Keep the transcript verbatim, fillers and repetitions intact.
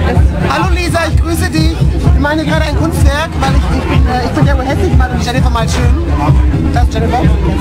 Hallo Lisa, ich grüße dich. Ich meine gerade ein Kunstwerk, weil ich, ich bin, äh, ich bin Jennifer hässlich mal und Jennifer mal schön. Das ist Jennifer.